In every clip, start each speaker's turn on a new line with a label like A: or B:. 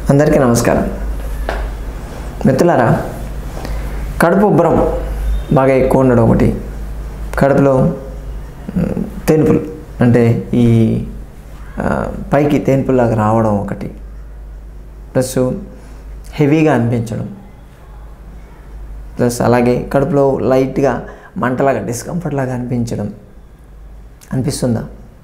A: అందరికీ నమస్కారం. మిత్రులారా, కడుపు ఉబ్బరం బాగా ఎక్కువ ఉండడం ఒకటి, కడుపులో తేన్పులు అంటే ఈ పైకి తేన్పుల్లాగా రావడం ఒకటి, ప్లస్ హెవీగా అనిపించడం, ప్లస్ అలాగే కడుపులో లైట్గా మంటలాగా డిస్కంఫర్ట్ లాగా అనిపిస్తుందా?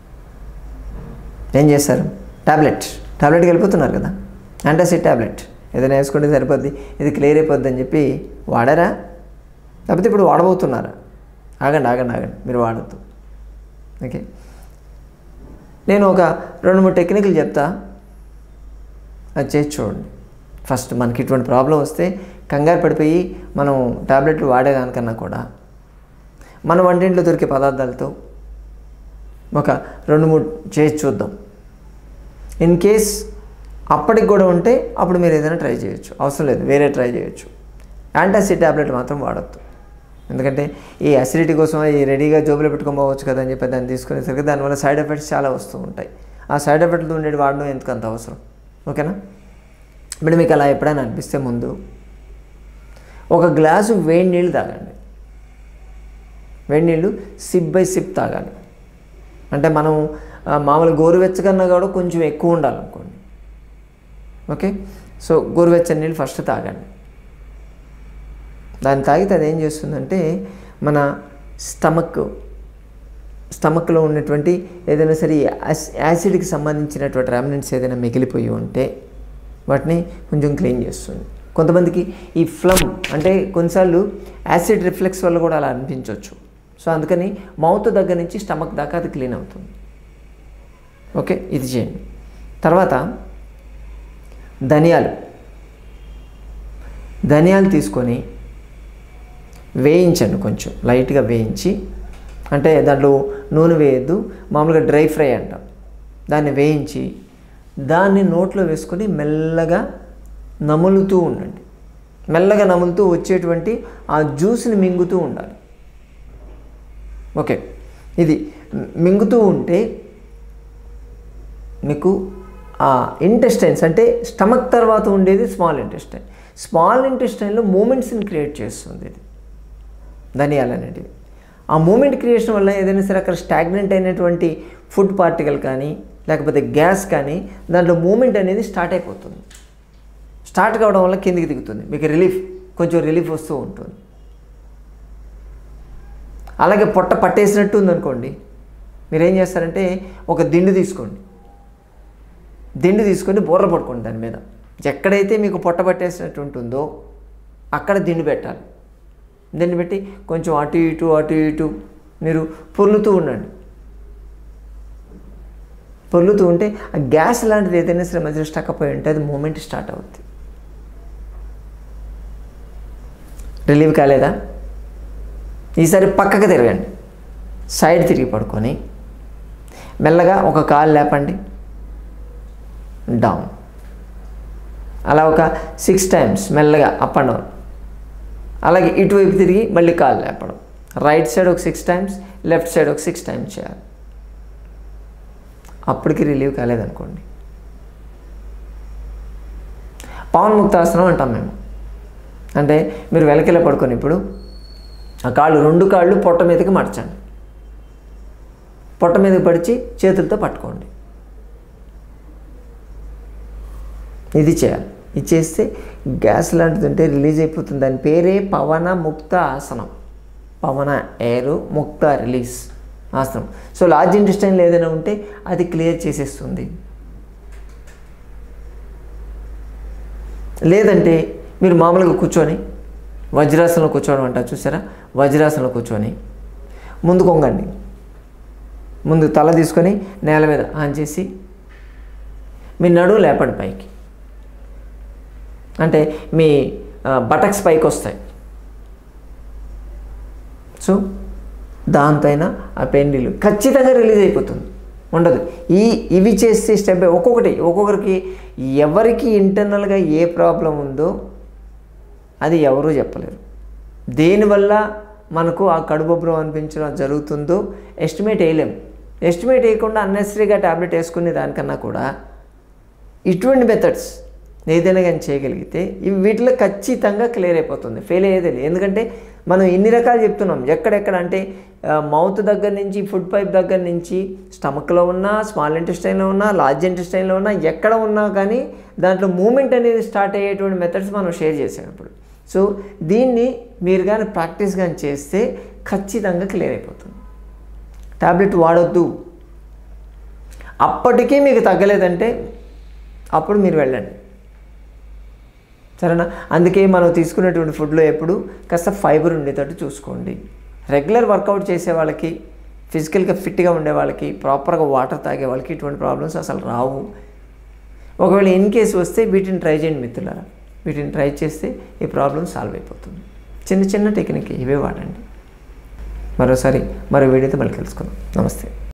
A: ఏం చేస్తారు? టాబ్లెట్కి వెళ్ళిపోతున్నారు కదా, యాంటాసిడ్ టాబ్లెట్ ఏదైనా వేసుకుంటే సరిపోద్ది, ఇది క్లియర్ అయిపోద్ది అని చెప్పి వాడారా? లేకపోతే ఇప్పుడు వాడబోతున్నారా? ఆగండి, మీరు వాడద్దు. ఓకే, నేను ఒక 2-3 టెక్నిక్లు చెప్తా, అది చేసి చూడండి. ఫస్ట్ మనకి ఇటువంటి ప్రాబ్లం వస్తే కంగారు పడిపోయి మనం టాబ్లెట్లు వాడేదానికన్నా కూడా మన వంటింట్లో దొరికే పదార్థాలతో ఒక 2-3 చేసి చూద్దాం. ఇన్ కేస్ అప్పటికి కూడా ఉంటే అప్పుడు మీరు ఏదైనా ట్రై చేయొచ్చు, అవసరం లేదు వేరే ట్రై చేయొచ్చు. యాంటాసిడ్ టాబ్లెట్ మాత్రం వాడద్దు, ఎందుకంటే ఈ అసిడిటీ కోసం ఈ రెడీగా జోబులో పెట్టుకొని పోవచ్చు కదా అని చెప్పి దాన్ని తీసుకునేసరికి దానివల్ల సైడ్ ఎఫెక్ట్స్ చాలా వస్తూ ఉంటాయి. ఆ సైడ్ ఎఫెక్ట్తో ఉండేది వాడడం ఎందుకు అంత అవసరం? ఓకేనా? ఇప్పుడు మీకు అలా ఎప్పుడైనా అనిపిస్తే ముందు ఒక గ్లాసు వేడి నీళ్ళు తాగండి. వేడి నీళ్ళు సిప్ బై సిప్ తాగాలి. అంటే మనం మామూలు గోరువెచ్చకన్నా కూడా కొంచెం ఎక్కువ ఉండాలనుకోండి. ఓకే, సో గోరువెచ్చని నీళ్ళు ఫస్ట్ తాగండి. దాన్ని తాగితే అది ఏం చేస్తుందంటే మన స్టమక్లో ఉన్నటువంటి ఏదైనా సరే యాసిడ్కి సంబంధించినటువంటి రెమినెంట్స్ ఏదైనా మిగిలిపోయి ఉంటే వాటిని కొంచెం క్లీన్ చేస్తుంది. కొంతమందికి ఈ ఫ్లమ్ అంటే కొన్నిసార్లు యాసిడ్ రిఫ్లెక్స్ వల్ల కూడా అలా అనిపించవచ్చు. సో అందుకని మౌత్ దగ్గర నుంచి స్టమక్ దాకా అది క్లీన్ అవుతుంది. ఓకే, ఇది చేయండి. తర్వాత ధనియాలు తీసుకొని వేయించండి, కొంచెం లైట్గా వేయించి, అంటే దాంట్లో నూనె వేయద్దు, మామూలుగా డ్రై ఫ్రై అంటాం. దాన్ని వేయించి దాన్ని నోట్లో వేసుకొని మెల్లగా నములుతూ ఉండండి. మెల్లగా నములుతూ వచ్చేటువంటి ఆ జ్యూస్ని మింగుతూ ఉండాలి. ఓకే, ఇది మింగుతూ ఉంటే మీకు ఆ ఇంటెస్టైన్స్ అంటే స్టమక్ తర్వాత ఉండేది స్మాల్ ఇంటెస్టైన్లో మూమెంట్స్ని క్రియేట్ చేస్తుంది ఇది ధనియాలు అనేటివి. ఆ మూమెంట్ క్రియేషన్ వల్ల ఏదైనా సరే అక్కడ స్టాగ్నెంట్ అయినటువంటి ఫుడ్ పార్టికల్ కానీ లేకపోతే గ్యాస్ కానీ దాంట్లో మూమెంట్ అనేది స్టార్ట్ అయిపోతుంది. స్టార్ట్ కావడం వల్ల కిందికి దిగుతుంది, మీకు కొంచెం రిలీఫ్ వస్తూ ఉంటుంది. అలాగే పొట్ట పట్టేసినట్టు ఉందనుకోండి, మీరేం చేస్తారంటే ఒక దిండు తీసుకొని బోర్ర పడుకోండి. దాని మీద ఎక్కడైతే మీకు పొట్ట పట్టేసినట్టు ఉంటుందో అక్కడ దిండు పెట్టాలి. దిండు పెట్టి కొంచెం అటు ఇటు మీరు పొర్లుతూ ఉండండి. పొర్లుతూ ఉంటే ఆ గ్యాస్ లాంటిది ఏదైనా సరే మధ్యలో స్టక్ అయిపోయి ఉంటే అది మూమెంట్ స్టార్ట్ అవుతుంది. రిలీవ్ కాలేదా? ఈసారి పక్కకు తిరగండి, సైడ్ తిరిగి పడుకొని మెల్లగా ఒక కాలు లేపండి, డౌన్. అలా ఒక 6 times మెల్లగా అప్ అండ్ డౌన్. అలాగే ఇటువైపు తిరిగి మళ్ళీ కాలు లేపడం. రైట్ సైడ్ ఒక 6 times, లెఫ్ట్ సైడ్ ఒక 6 times చేయాలి. అప్పటికి రిలీవ్ కాలేదనుకోండి, పవన్ముక్తాసనం అంటాం మేము. అంటే మీరు వెనకెళ్ళ పడుకొని ఇప్పుడు ఆ కాళ్ళు 2 కాళ్ళు పొట్ట మీదకి మడచండి. పొట్ట మీదకి పడిచి చేతులతో పట్టుకోండి. ఇది చేయాలి. ఇది చేస్తే గ్యాస్ లాంటిది ఉంటే రిలీజ్ అయిపోతుంది. దాని పేరే పవన ముక్త ఆసనం. పవన ఎయిర్, ముక్త రిలీజ్ ఆసనం. సో లార్జ్ ఇంటెస్టైన్లో ఏదైనా ఉంటే అది క్లియర్ చేసేస్తుంది. లేదంటే మీరు మామూలుగా కూర్చొని వజ్రాసనంలో కూర్చోవడం అంటారు చూసారా, వజ్రాసనంలో కూర్చొని ముందు కొంగండి. ముందు తల తీసుకొని నేల మీద ఆన్ చేసి మీ నడుము లేపండి పైకి, అంటే మీ బటక్స్ పైకి వస్తాయి. సో దాంతో అయినా ఆ పెయిన్ ఖచ్చితంగా రిలీజ్ అయిపోతుంది, ఉండదు. ఇవి చేస్తే స్టెప్ బై ఒక్కొక్కరికి ఎవరికి ఇంటర్నల్గా ఏ ప్రాబ్లం ఉందో అది ఎవరూ చెప్పలేరు. దేనివల్ల మనకు ఆ కడుపుబ్బరం అనిపించడం జరుగుతుందో ఎస్టిమేట్ వేయకుండా అన్నెసరీగా టాబ్లెట్ వేసుకునే దానికన్నా కూడా ఇటువంటి మెథడ్స్ ఏదైనా కానీ చేయగలిగితే ఇవి వీటిలో ఖచ్చితంగా క్లియర్ అయిపోతుంది, ఫెయిల్ అయ్యేది లేదు. ఎందుకంటే మనం ఎన్ని రకాలు చెప్తున్నాం, ఎక్కడెక్కడ అంటే మౌత్ దగ్గర నుంచి, ఫుడ్ పైప్ దగ్గర నుంచి, స్టమక్లో ఉన్నా, స్మాల్ ఇంటెస్టైన్లో ఉన్నా, లార్జ్ ఇంటెస్టైన్లో ఉన్నా, ఎక్కడ ఉన్నా కానీ దాంట్లో మూమెంట్ అనేది స్టార్ట్ అయ్యేటువంటి మెథడ్స్ మనం షేర్ చేసాం ఇప్పుడు. సో దీన్ని మీరు కానీ ప్రాక్టీస్ కానీ చేస్తే ఖచ్చితంగా క్లియర్ అయిపోతుంది. టాబ్లెట్ వాడొద్దు, అప్పటికీ మీకు తగ్గలేదంటే అప్పుడు మీరు వెళ్ళండి, సరేనా. అందుకే మనం తీసుకునేటువంటి ఫుడ్లో ఎప్పుడు కాస్త ఫైబర్ ఉండేటట్టు చూసుకోండి. రెగ్యులర్ వర్కౌట్ చేసే వాళ్ళకి, ఫిజికల్గా ఫిట్గా ఉండే వాళ్ళకి, ప్రాపర్గా వాటర్ తాగే వాళ్ళకి ఇటువంటి ప్రాబ్లమ్స్ అసలు రావు. ఒకవేళ ఇన్ కేసు వస్తే వీటిని ట్రై చేయండి మిత్రులారా, వీటిని ట్రై చేస్తే ఈ ప్రాబ్లమ్ సాల్వ్ అయిపోతుంది. చిన్న చిన్న టెక్నిక్ ఇవే వాడండి. మరోసారి మరో వీడియోతో మళ్ళీ కలుసుకుందాం. నమస్తే.